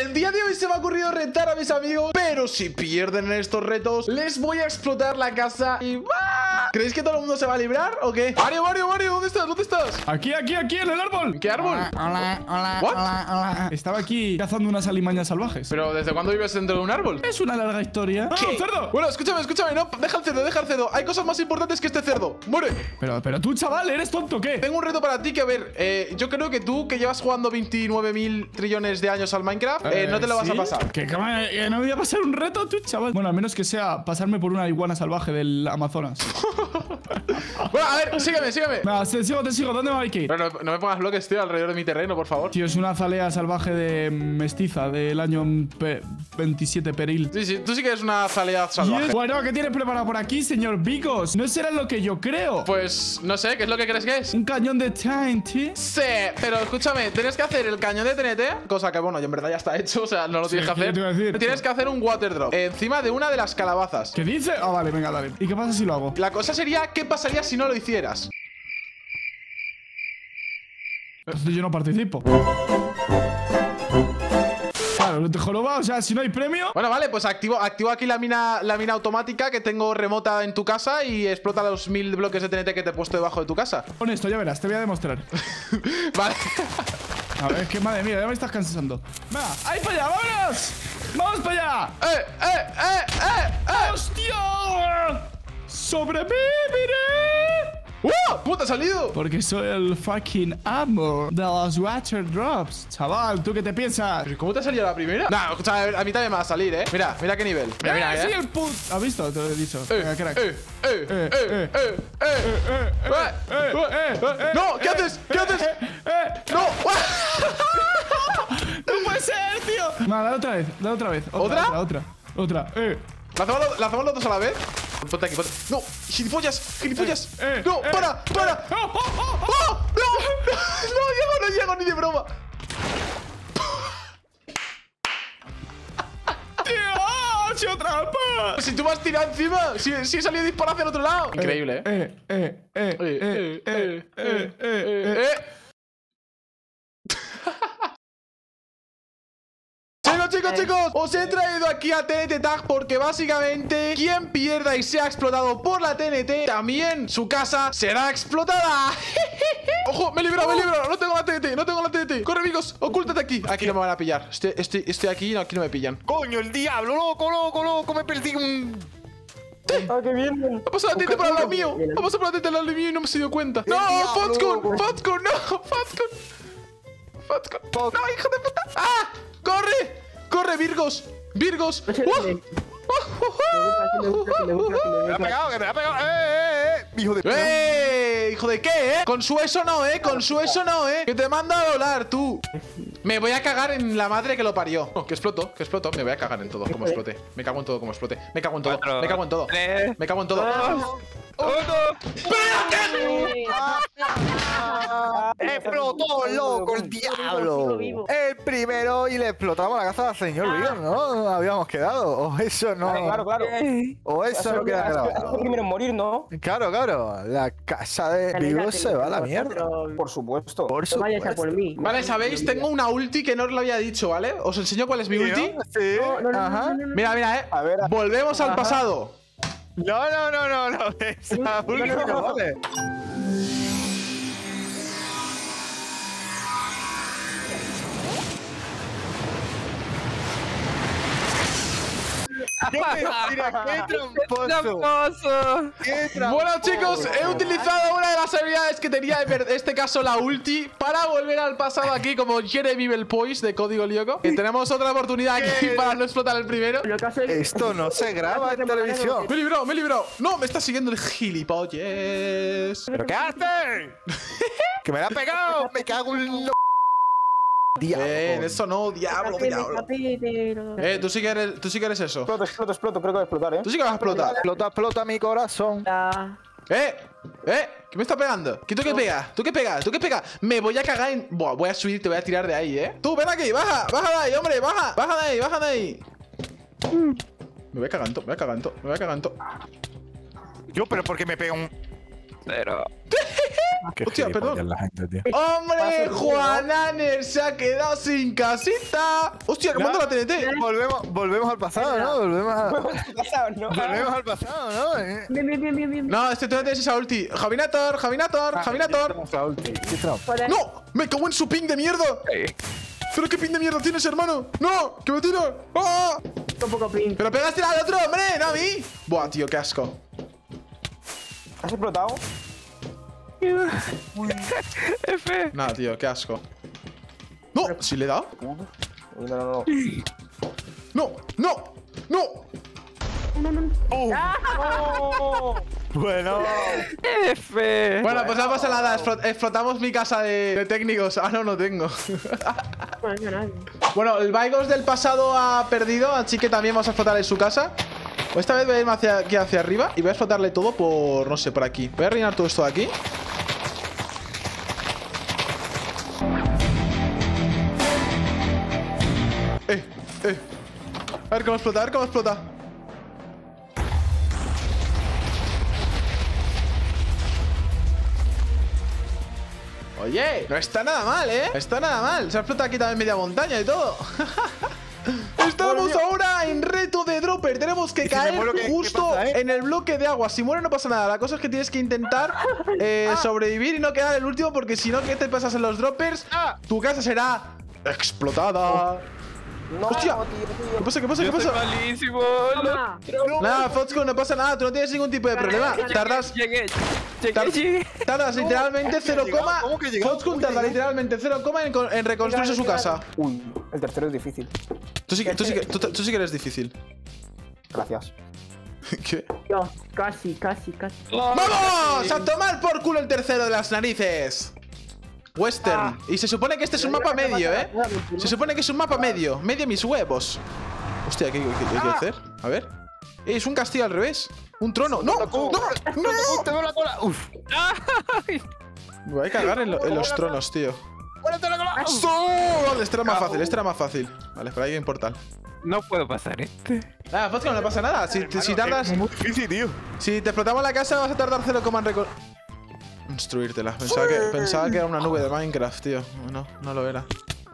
el día de hoy se me ha ocurrido retar a mis amigos, pero si pierden en estos retos, les voy a explotar la casa y ¡bah! ¿Creéis que todo el mundo se va a librar o qué? Mario, ¿dónde estás? ¿Dónde estás? Aquí, en el árbol. ¿En qué árbol? Hola. Estaba aquí cazando unas alimañas salvajes. ¿Pero desde cuándo vives dentro de un árbol? Es una larga historia. ¿Qué? ¡Oh, cerdo! Bueno, escúchame, no, deja el cerdo. Hay cosas más importantes que este cerdo. ¡Muere! Pero tú, chaval, ¿eres tonto o qué? Tengo un reto para ti que, a ver, yo creo que tú, que llevas jugando 29.000 trillones de años al Minecraft, no te lo vas a pasar. ¿Que no me voy a pasar un reto, tú, chaval? Bueno, al menos que sea pasarme por una iguana salvaje del Amazonas. Bueno, a ver, sígueme. Nada, te sigo. ¿Dónde me hay que ir? Pero no me pongas bloques, tío, alrededor de mi terreno, por favor. Tío, es una azalea salvaje de mestiza del año 27 peril. Sí, tú sí que eres una azalea salvaje. Bueno, ¿qué tienes preparado por aquí, señor Bigos? No será lo que yo creo. Pues, no sé, ¿qué es lo que crees que es? Un cañón de TNT. Sí, pero escúchame, tienes que hacer el cañón de TNT, cosa que, bueno, en verdad ya está hecho, o sea, no lo tienes que hacer. ¿qué te iba a decir? Tienes que hacer un water drop encima de una de las calabazas. ¿Qué dice? Ah, vale, venga, dale. ¿Y qué pasa si lo hago? La cosa sería, ¿qué pasaría si no lo hicieras? Entonces yo no participo. Claro, te joroba, o sea, si no hay premio. Bueno, vale, pues activo aquí la mina automática que tengo remota en tu casa y explota los 1000 bloques de TNT que te he puesto debajo de tu casa. Con esto, ya verás, te voy a demostrar. Vale. A ver, es que madre mía, ya me estás cansando. Venga, ahí para allá, vámonos. ¡Vamos para allá! ¡Hostia! ¡Sobreviviré! ¿Cómo te ha salido? Porque soy el fucking amo de los water drops. Chaval, ¿tú qué te piensas? ¿Pero cómo te ha salido la primera? No, escucha, a mí también me va a salir, ¿eh? Mira qué nivel. Mira, sí, el put. ¿Has visto? Te lo he dicho. Venga, crack. ¡No! ¿Qué haces? ¡No! ¡No puede ser, tío! No, dale otra vez. ¿Otra? Otra. ¿La hacemos los dos a la vez? Ponte aquí, ponte. ¡No! ¡Gilipollas! ¡No! ¡Para! ¡Oh! ¡No llego ni de broma! ¡Tío! ¡Trampa! Si tú me has tirado encima, si he salido disparado hacia el otro lado. Increíble, Chicos, os he traído aquí a TNT Tag porque básicamente quien pierda y sea explotado por la TNT, también su casa será explotada. ¡Ojo! Me he librado, no tengo la TNT, Corre, amigos, ocúltate aquí. Aquí no me van a pillar. Estoy aquí, no, aquí no me pillan. ¡Coño, el diablo! ¡Loco! Me perdí un... ¡Ah, qué bien! Ha pasado la TNT para el lado mío. Ha pasado por la TNT al lado mío y no me he dado cuenta. ¡No! ¡Fatcon! ¡No! ¡Fatcon! ¡No, hijo de puta! ¡Ah! ¡Corre, Virgos! Me ha pegado, que me ha pegado. Hijo de... ¿Hijo de qué, Con su eso no, Que te manda a volar, tú. Me voy a cagar en la madre que lo parió. Que exploto. Me voy a cagar en todo, como explote. Me cago en todo, como explote. Me cago en todo. ¡Explotó, loco, el diablo! El primero y le explotamos la casa al señor Vigo, ¿no? Habíamos quedado. O eso no... Claro. O eso no queda grabado. El primero en morir, ¿no? Claro. La casa de Vigo se va a la mierda. Por supuesto. Vayas a por mí. Vale, ¿sabéis? Tengo una ulti que no os lo había dicho, ¿vale? ¿Os enseño cuál es mi ulti? Sí. Ajá. Mira, A ver. Volvemos al pasado. No. Esa ulti no vale. ¡Qué tramposo! Bueno, chicos, he utilizado una de las habilidades que tenía, en este caso la ulti, para volver al pasado aquí como Jeremy Belpoise de Código Lyoko. Y tenemos otra oportunidad aquí para no explotar el primero. Esto no se graba en televisión. Me he librado. No, me está siguiendo el gilipollas. ¿Pero qué haces? ¡Que me la ha pegado! ¡Me cago en lo... Diablo. Eso no, diablo. Tú sí que eres eso. Exploto, creo que va a explotar, Tú sí que vas a explotar. Explota mi corazón. ¿Qué me está pegando? ¿Tú qué pegas? Me voy a cagar en... Buah, voy a subir, te voy a tirar de ahí, Tú, ven aquí, baja de ahí, hombre, baja de ahí. Me voy cagando. Yo, pero ¿por qué me pega un...? Pero... Qué Hostia, gilipollas perdón. la gente, tío. ¡Hombre! Juananer se ha quedado sin casita. ¡Hostia, que manda la TNT! Volvemos al pasado, ¿no? Volvemos ¿No? al pasado, ¿no? Bien. No, tú no tienes esa ulti. Javinator. ¡No! ¡Me cago en su ping de mierda! ¿Pero qué ping de mierda tienes, hermano? ¡No! ¡Que me tira! ¡Ah! Un poco pin. ¡Pero pegaste al otro, hombre! ¡No a mí! Buah, tío, qué asco. ¿Has explotado? Nada, tío, qué asco. ¡No! ¿Sí le he dado? No. ¡No! Bueno. Bueno, pues no pasa nada. Explotamos mi casa de técnicos. Ah, no tengo. Bueno, el Vigos del pasado ha perdido, así que también vamos a explotar en su casa. Esta vez voy a irme aquí hacia arriba y voy a explotarle todo por, no sé, por aquí. Voy a rellenar todo esto de aquí. A ver cómo explota, Oye, no está nada mal, ¿eh? No está nada mal. Se ha explotado aquí también media montaña y todo. Estamos ahora en reto de dropper. Tenemos que caer justo en el bloque de agua. Si muere no pasa nada. La cosa es que tienes que intentar sobrevivir y no quedar el último, porque si no, ¿qué te pasas en los droppers? Tu casa será explotada. No, ¡Hostia! tío. ¿Qué pasa? Malísimo. Nada, Foxconn, no pasa nada. Tú no tienes ningún tipo de problema. Llegué. Tardas literalmente 0, ¿Cómo que llegamos? Foxconn tarda literalmente 0, en reconstruirse su casa. Uy, el tercero es difícil. Tú sí que eres difícil. Gracias. ¿Qué? Yo, casi. ¡Vamos! ¡A tomar por culo el tercero de las narices! Western. Y se supone que este es un mapa medio, ¿eh? Se supone que es un mapa medio. Medio mis huevos. Hostia, ¿qué hay que hacer? A ver. Es un castillo al revés. Un trono. ¡No! ¡No! ¡Te veo la cola! ¡Uf! Me voy a cagar en los tronos, tío. ¡Muérete la cola! Vale, este era más fácil. Vale, por ahí hay un portal. No puedo pasar, ¿eh? Nada, Foxconn, no pasa nada. Si tardas. Es muy difícil, tío. Si te explotamos la casa, vas a tardar 0, en construírtela. Pensaba que era una nube de Minecraft, tío. No lo era.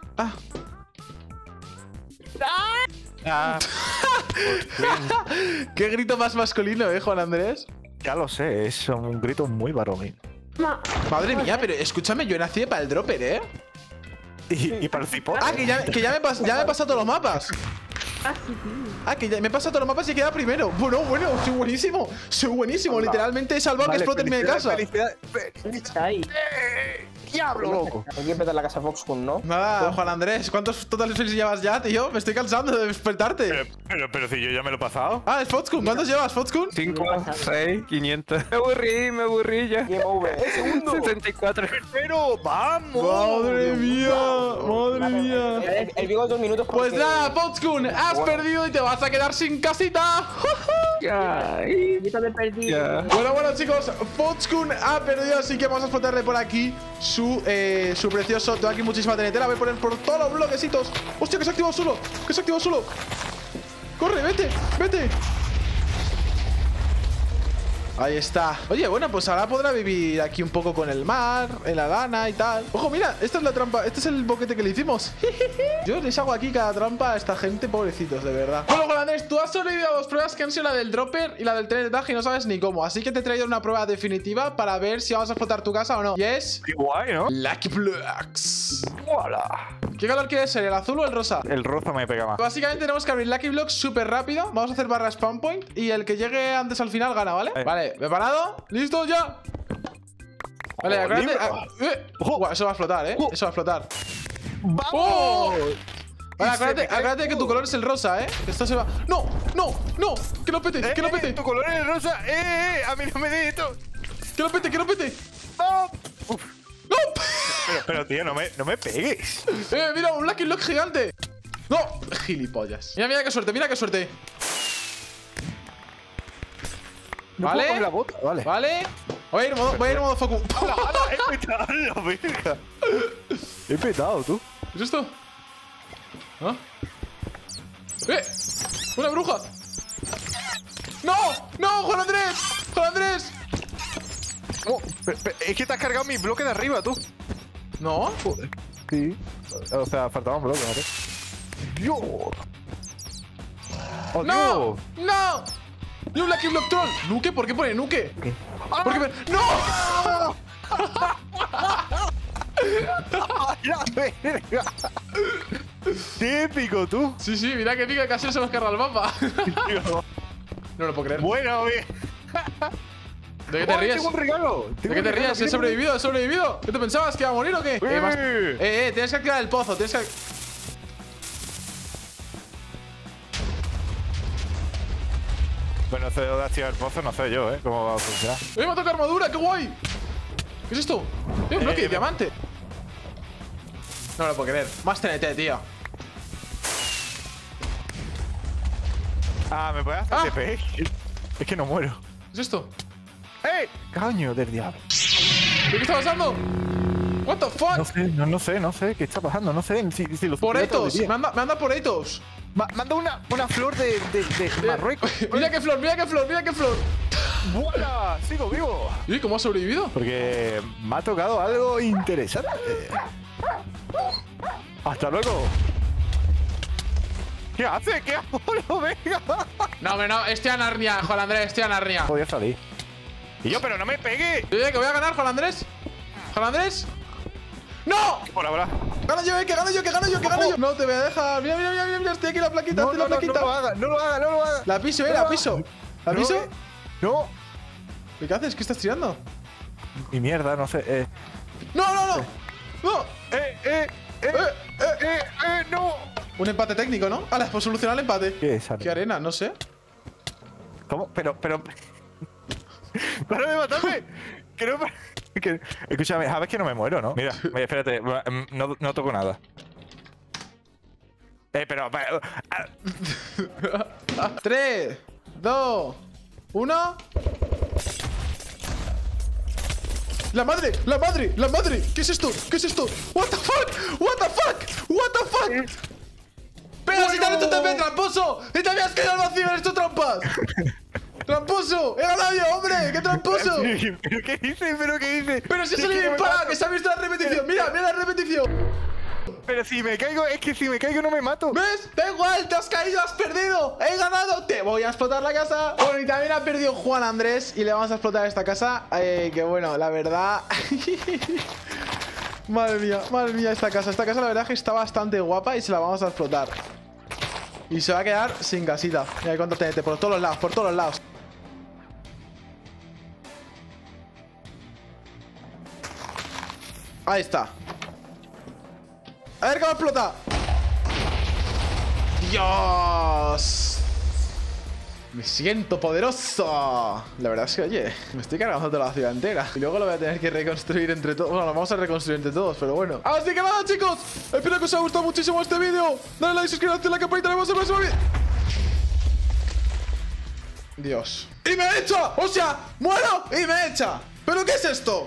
Qué grito más masculino, Juan Andrés. Ya lo sé, es un grito muy varonil. Madre mía, pero escúchame, yo nací para el dropper, ¿eh? Y para el cipote. Que ya me he pasado todos los mapas. Que ya me he pasado todos los mapas y he quedado primero. Bueno, soy buenísimo. Literalmente he salvado que explote en mi casa. ¡Diablo, loco! Hay que empezar la casa Foxconn, ¿no? Nada, Juan Andrés, ¿cuántos totales llevas ya, tío? Me estoy cansando de despertarte. Pero si yo ya me lo he pasado. Es Foxconn. ¿Cuántos llevas, Foxconn? 5, 6, 500. Me aburrí ya. Game over. Segundo. 64. ¡Pero vamos! Madre mía. El Vigo 2 minutos. Pues nada, Foxconn, has perdido y te vas a quedar sin casita. Yo también perdí. Bueno, chicos, Foxconn ha perdido, así que vamos a explotarle por aquí su precioso. Tengo aquí muchísima TNT, la voy a poner por todos los bloquecitos. ¡Hostia, que se ha activado solo! ¡Corre, vete! Ahí está. Oye, bueno, pues ahora podrá vivir aquí un poco con el mar, en la lana y tal. Ojo, mira, esta es la trampa. Este es el boquete que le hicimos. Yo les hago aquí cada trampa a esta gente, pobrecitos, de verdad. Bueno, Juan Andrés, tú has sobrevivido a 2 pruebas que han sido la del dropper y la del tren de tag y no sabes ni cómo. Así que te he traído una prueba definitiva para ver si vamos a explotar tu casa o no. Y es... ¡Qué guay, ¿no? Lucky Blocks. ¡Hola! ¿Qué color quieres ser? ¿El azul o el rosa? El rosa me pega más. Básicamente tenemos que abrir Lucky Blocks súper rápido. Vamos a hacer barra spawn point y el que llegue antes al final gana, ¿vale? Vale, ¿preparado? ¿Listo ya? Vale, acuérdate. Guau, eso va a explotar, ¿eh? Eso va a explotar. ¡Vamos! Vale, acuérdate que tu color es el rosa, ¿eh? Esto se va. ¡No! ¡Que no pete! ¡Que no pete! Tu color es rosa. A mí no me de esto. ¡Que no pete! ¡No! ¡No! Pero tío, no me pegues. Mira, un Lucky Block gigante. ¡No! Gilipollas. Mira qué suerte. ¿Vale? La bota. Vale. Voy a ir en modo Foku. He petado la verga. He petado, tú. ¿Qué es esto? ¿Ah? ¡Una bruja! ¡No! ¡Juan Andrés! Oh, es que te has cargado mi bloque de arriba, tú. ¿No? Joder. Sí. O sea, faltaba un bloque, ¿vale? ¡Dios! ¡Oh, ¡No! Dios! ¡No! ¡Yo Lucky Block Troll! ¿Nuke? ¿Por qué pone Nuke? ¿Qué? ¿Por qué ¡No! ¡La verga! ¡Qué épico, tú! Sí, sí, mira que pica, casi se nos carga el mapa. Tío. No lo puedo creer. Bueno, bien. ¿De qué te ríes? Tengo un regalo. ¿De qué te ríes? ¿He sobrevivido? ¿He sobrevivido? ¿Qué te pensabas? ¿Que iba a morir o qué? Tienes que activar el pozo, tienes que... Bueno, de activar el pozo, no sé yo, ¿eh? ¿Cómo va a funcionar? ¡Me ha tocado armadura! ¡Qué guay! ¿Qué es esto? Un bloque de diamante. No lo puedo creer. Más TNT, tío. Ah, ¿me puedes hacer TP? Es que no muero. ¿Qué es esto? ¡Eh! ¡Caño del diablo! ¿Qué está pasando? What the fuck? No sé qué está pasando. No sé si los Poretos. Me anda Poretos. Manda una flor de Marruecos. Mira qué flor, mira qué flor, mira qué flor. ¡Buena! ¡Sigo vivo! ¿Y cómo ha sobrevivido? Porque me ha tocado algo interesante. ¡Hasta luego! ¿Qué hace? ¿Qué hago? ¡No, venga! No, hombre, no. Estoy a Narnia, Juan Andrés. Estoy a Narnia. Podía salir. Y yo, pero no me pegue. Oye, que voy a ganar, Juan Andrés. ¿Juan Andrés? ¡No! Por ahora. ¡Gano yo, que gano yo, que gano yo, que gano yo! No te voy a dejar. Mira, mira, mira, mira. Estoy aquí la plaquita, No, estoy la plaquita. no lo haga, no lo haga, no lo haga. La piso, la piso. ¿La No, piso? No. ¿Qué haces? ¿Qué estás tirando? Mi mierda, no sé. ¡No, no, no! ¡No! No. Un empate técnico, ¿no? Vale, pues solucionar el empate. ¿Qué es, arena? ¿Qué arena? No sé. ¿Cómo? Pero. ¡Para de matarme! Que no. Escúchame, sabes que no me muero, ¿no? Mira, espérate, no toco nada. Pero. 3, 2, 1. ¡La madre! ¡La madre! ¡La madre! ¿Qué es esto? ¿Qué es esto? ¿What the fuck? ¿What the fuck? ¿What the fuck? ¡Pero si te has hecho TP, tramposo! ¡Y te habías quedado al vacío en estos trampas! ¡Tramposo! ¡He ganado yo, hombre! ¡Qué tramposo! ¿Pero qué dices? ¿Pero qué dices? ¡Pero si se le dispara! ¡Que se ha visto la repetición! ¡Mira, mira la repetición! Pero si me caigo, es que si me caigo no me mato. ¿Ves? Da igual, te has caído, has perdido. He ganado, te voy a explotar la casa. Bueno, y también ha perdido Juan Andrés y le vamos a explotar esta casa. Que bueno, la verdad... madre mía, esta casa. Esta casa la verdad es que está bastante guapa y se la vamos a explotar. Y se va a quedar sin casita. Mira cuánto TNT, por todos los lados, por todos los lados. Ahí está. A ver cómo explota. ¡Dios! Me siento poderoso. La verdad es que, oye, me estoy cargando toda la ciudad entera. Y luego lo voy a tener que reconstruir entre todos. Bueno, lo vamos a reconstruir entre todos, pero bueno. Así que nada, chicos. Espero que os haya gustado muchísimo este vídeo. Dale like, suscríbete, la campanita, nos vemos en el próximo vídeo. Dios. ¡Y me echa! O sea, muero y me echa. ¿Pero qué es esto?